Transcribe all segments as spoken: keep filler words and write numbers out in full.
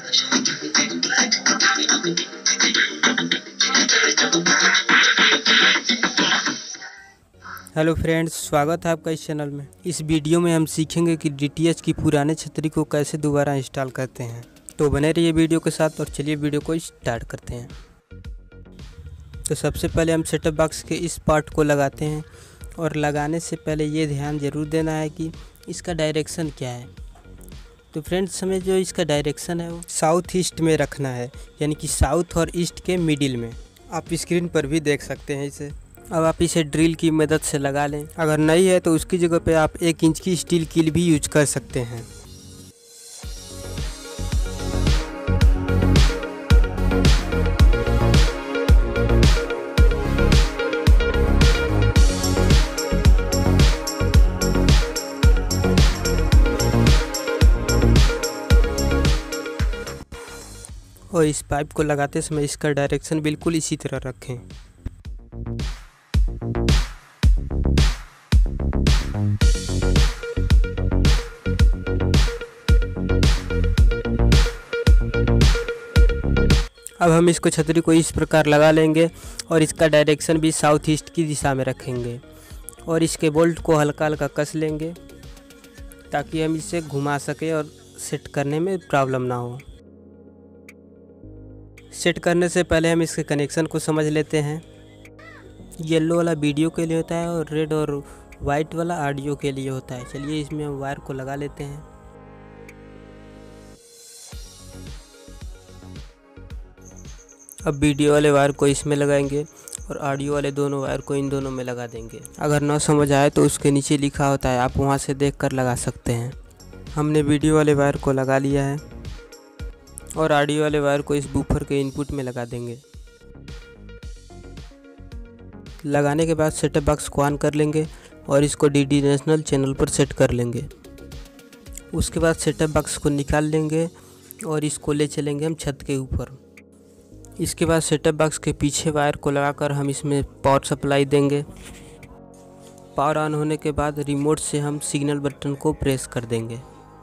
Hello friends, स्वागत है आपका इस चैनल में। इस वीडियो में हम सीखेंगे कि डी टी एच की पुराने छतरी को कैसे दोबारा इंस्टॉल करते हैं। तो बने रहिए वीडियो के साथ और चलिए वीडियो को स्टार्ट करते हैं। तो सबसे पहले हम सेटअप बॉक्स के इस पार्ट को लगाते हैं और लगाने से पहले ये ध्यान ज़रूर देना है कि इसका डायरेक्शन क्या है। तो फ्रेंड्स, हमें जो इसका डायरेक्शन है वो साउथ ईस्ट में रखना है, यानी कि साउथ और ईस्ट के मिडिल में। आप स्क्रीन पर भी देख सकते हैं इसे। अब आप इसे ड्रिल की मदद से लगा लें। अगर नहीं है तो उसकी जगह पे आप एक इंच की स्टील कील भी यूज कर सकते हैं। और इस पाइप को लगाते समय इसका डायरेक्शन बिल्कुल इसी तरह रखें। अब हम इसको छतरी को इस प्रकार लगा लेंगे और इसका डायरेक्शन भी साउथ ईस्ट की दिशा में रखेंगे और इसके बोल्ट को हल्का हल्का कस लेंगे ताकि हम इसे घुमा सकें और सेट करने में प्रॉब्लम ना हो। सेट करने से पहले हम इसके कनेक्शन को समझ लेते हैं। येलो वाला वीडियो के लिए होता है और रेड और वाइट वाला ऑडियो के लिए होता है। चलिए इसमें हम वायर को लगा लेते हैं। अब वीडियो वाले वायर को इसमें लगाएंगे और ऑडियो वाले दोनों वायर को इन दोनों में लगा देंगे। अगर ना समझ आए तो उसके नीचे लिखा होता है, आप वहां से देखकर लगा सकते हैं। हमने वीडियो वाले वायर को लगा लिया है और ऑडियो वाले वायर को इस बूफर के इनपुट में लगा देंगे। लगाने के बाद सेटअप बॉक्स को ऑन कर लेंगे और इसको डी डी नेशनल चैनल पर सेट कर लेंगे। उसके बाद सेटअप बॉक्स को निकाल लेंगे और इसको ले चलेंगे हम छत के ऊपर। इसके बाद सेटअप बॉक्स के पीछे वायर को लगाकर हम इसमें पावर सप्लाई देंगे। पावर ऑन होने के बाद रिमोट से हम सिग्नल बटन को प्रेस कर देंगे।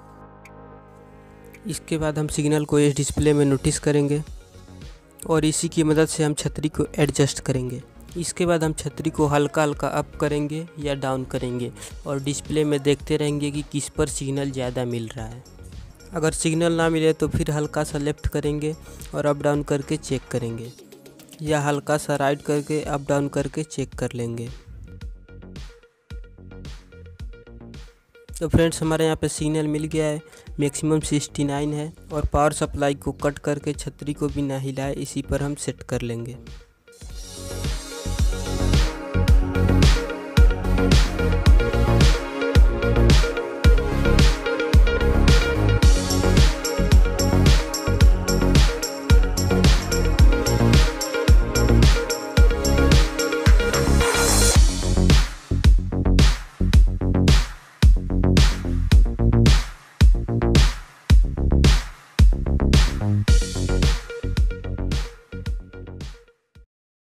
इसके बाद हम सिग्नल को इस डिस्प्ले में नोटिस करेंगे और इसी की मदद से हम छतरी को एडजस्ट करेंगे। इसके बाद हम छतरी को हल्का हल्का अप करेंगे या डाउन करेंगे और डिस्प्ले में देखते रहेंगे कि किस पर सिग्नल ज़्यादा मिल रहा है। अगर सिग्नल ना मिले तो फिर हल्का सा लेफ़्ट करेंगे और अप डाउन करके चेक करेंगे, या हल्का सा राइट करके अप डाउन करके चेक कर लेंगे। तो फ्रेंड्स, हमारे यहाँ पे सिग्नल मिल गया है, मैक्सिमम सिक्सटी नाइन है और पावर सप्लाई को कट करके छतरी को बिना हिलाए इसी पर हम सेट कर लेंगे।